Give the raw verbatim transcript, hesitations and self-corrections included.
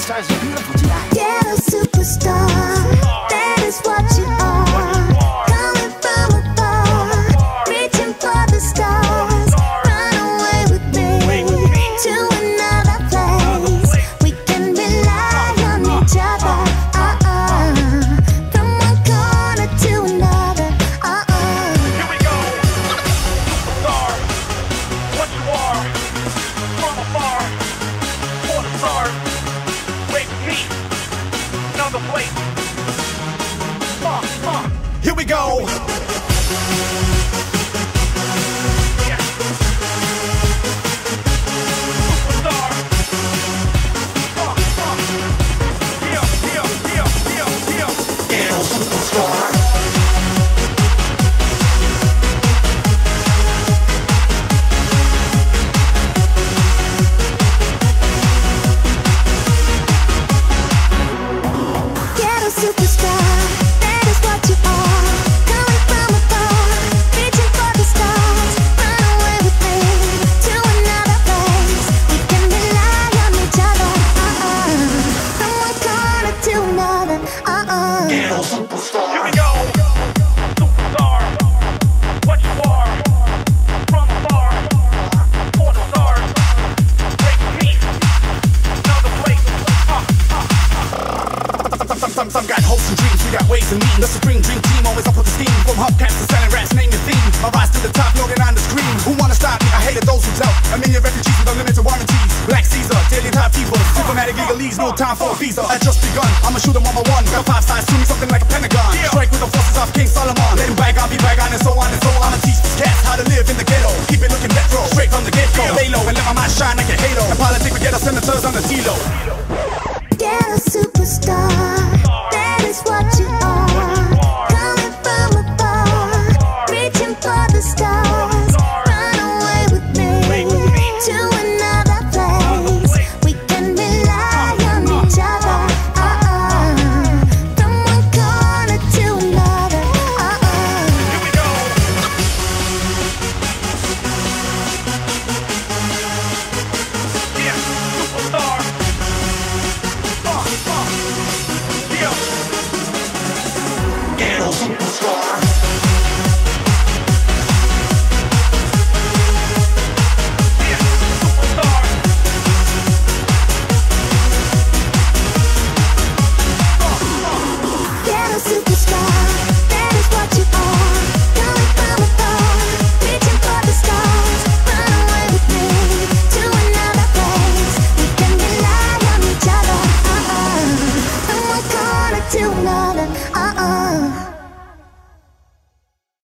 stars are beautiful tonight. Get a superstar, that is what you are. Coming from above, reaching for the stars. Run away with me to another place. We can rely on each other. Uh-uh. From one corner to another. Uh-uh. Here we go. Superstar, what you are. From afar, for the stars. Wait with me, another place. Uh, uh. Here we go. Yeah. Superstar. Uh, uh. Yeah, yeah, yeah, yeah, yeah. Ghetto superstar. Get a superstar, that is what you are. Coming from above, reaching for the stars. Run away with me to another place. We can rely on each other. Uh-uh. From one corner to another. Uh-uh. Ghetto superstar. Here we go. Superstar, what you are. From afar, for the stars. Wait with me, another place. Uh, uh. Some, some, some, some got hopes and dreams, we got ways of meeting. The supreme dream team, always up with the steam. From hubcaps to selling rats, name your theme. My rise to the top, loaded on the screen. Who wanna stop me? I hated those who doubt. A million refugees with unlimited warranties. Black Caesar, daily top people. Diplomatic legalese, no time for a visa. I just begun, I'ma shoot them one by one. Got five sides to me, something like a pentagon. Strike with the forces of King Solomon. Let him bag on, be bag on, and so on and so on. I'ma teach these cats how to live in the ghetto. Keep it looking retro, straight from the get-go. Lay low and let my mind shine like a halo. In politics, we get our senators on the T-Lo. Get a superstar, that is what you are. Coming from above, reaching for the stars. Run away with me to another place. We can rely on each other. Uh-uh. From one corner to another. Uh-uh. Here we go. Yeah, superstar. Uh, uh. Yeah. Ghetto superstar. Yeah, superstar. Get a superstar, that is what you are. Coming from above, reaching for the stars. Run away with me to another place. We can rely on each other. Uh-uh. From one corner to another.